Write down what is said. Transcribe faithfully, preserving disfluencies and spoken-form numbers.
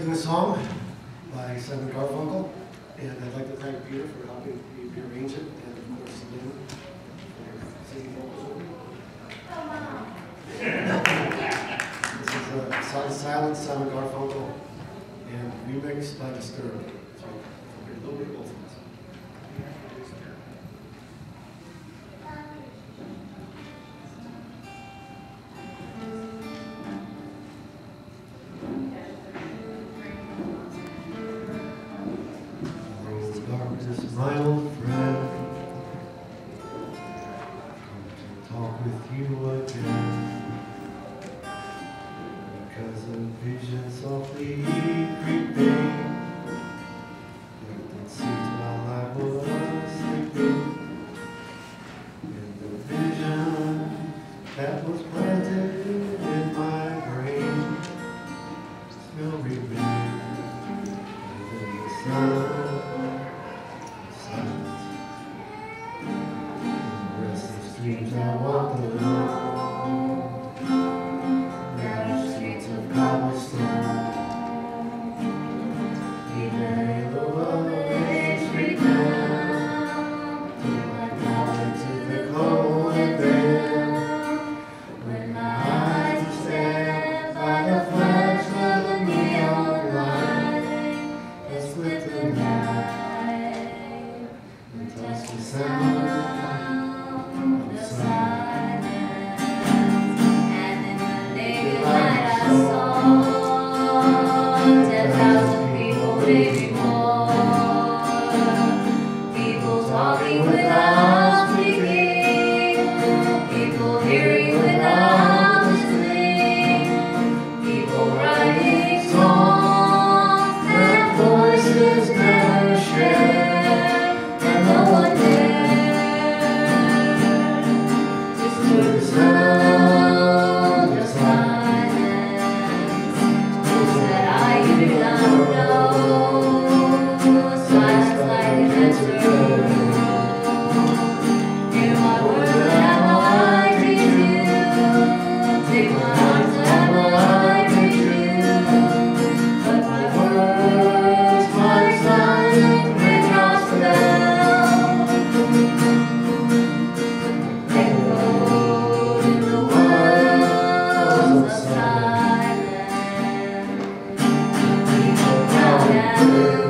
sing a song by Simon Garfunkel, and I'd like to thank Peter for helping me rearrange it, and of course Lynn for singing vocals with me. This is a Song Silent, Simon Garfunkel, and remixed by Disturbed. So a little bit of both of us. Darkness, my old friend, come to talk with you again, because a vision softly creeping left its seat while I was sleeping, and the vision that was planted in my brain still remains within the sun. Dreams I walked alone, narrow streets of cobblestone, the halo of the day street down, till I fell into the cold and bare, when my eyes were stabbed by the flash of the neon light that split the night and touched the sound. Maybe more. People talking without speaking, people hearing without listening, people writing songs that voices never share, and no one dared disturb the sound of silence, things that I do not know. Silence.